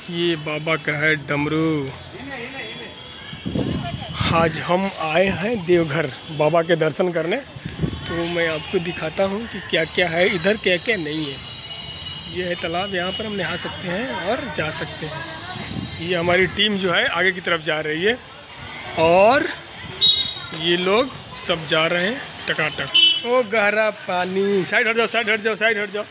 ये बाबा का है डमरू। आज हम आए हैं देवघर बाबा के दर्शन करने, तो मैं आपको दिखाता हूँ कि क्या क्या है इधर, क्या क्या नहीं है। ये है तालाब, यहाँ पर हम नहा सकते हैं और जा सकते हैं। ये हमारी टीम जो है आगे की तरफ जा रही है और ये लोग सब जा रहे हैं टकाटक। ओ गहरा पानी, साइड हट जाओ, साइड हट जाओ, साइड हट जाओ।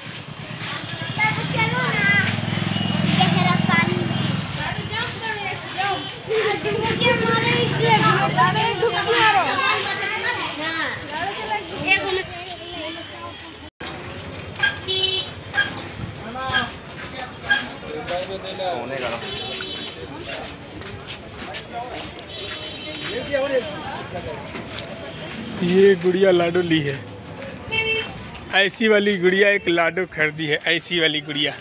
ये गुड़िया लाडो ली है, ऐसी वाली गुड़िया एक लाडो खरीदी है, ऐसी वाली गुड़िया।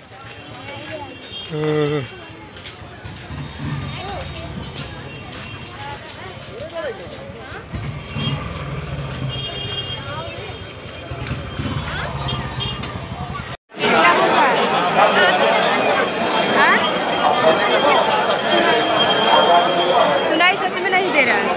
सुनाई सच में नहीं दे रहा है।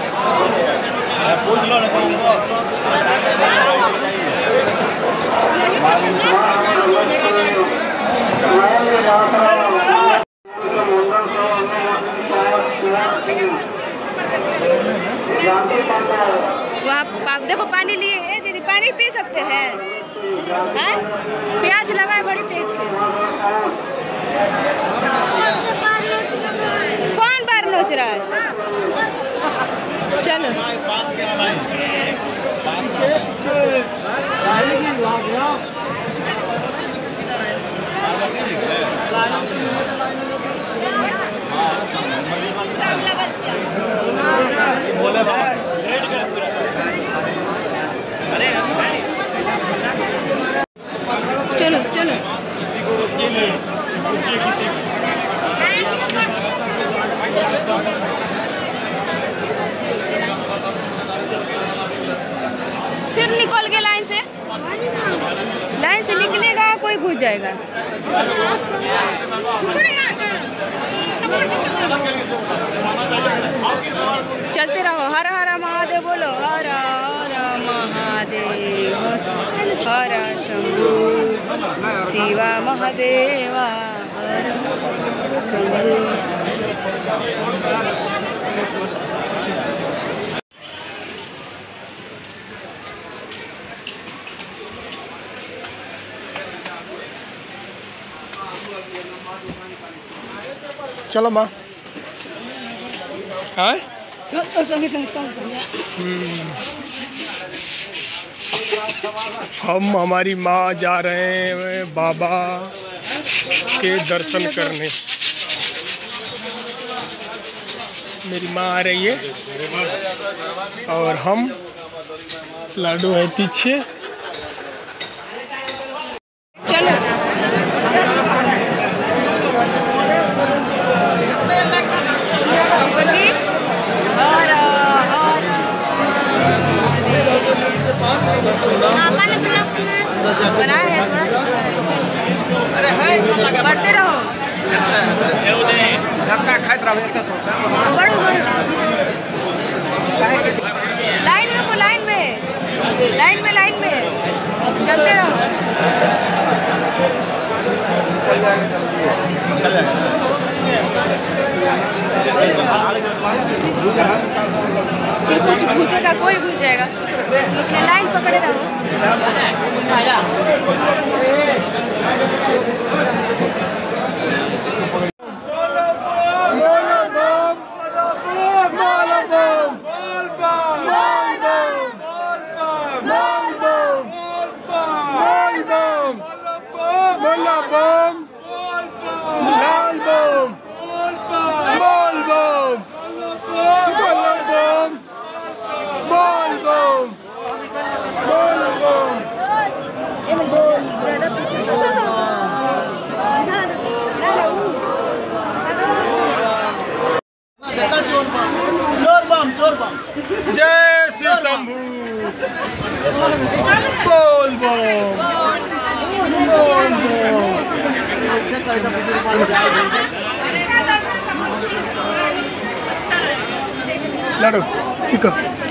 वहाँ देखो पानी लिए। ए दीदी, पानी पी सकते हैं? प्यास लगा है बड़ी तेज के। कौन बार नोच रहा है? चलो चलो चलो। फिर निकल के लाइन से निकलेगा, कोई घुस जाएगा। चलते रहो। हर हर महादेव बोलो। हर हर महादेव, हर शंभु शिवा महादेवा, हर शंभु। चलो माँ। हाँ? हम हमारी माँ जा रहे हैं बाबा के दर्शन करने। मेरी माँ आ रही है और हम लाडो है पीछे। चलो बना है थोड़ा सा। बढ़ते रहो। लाइन में, लाइन में चलते रहो। कुछ घुसेगा, कोई घुस जाएगा। लाइन पकड़े रहो। जय श्री शंभू। बोल बोल बोल बोल। लाडो ठीक है।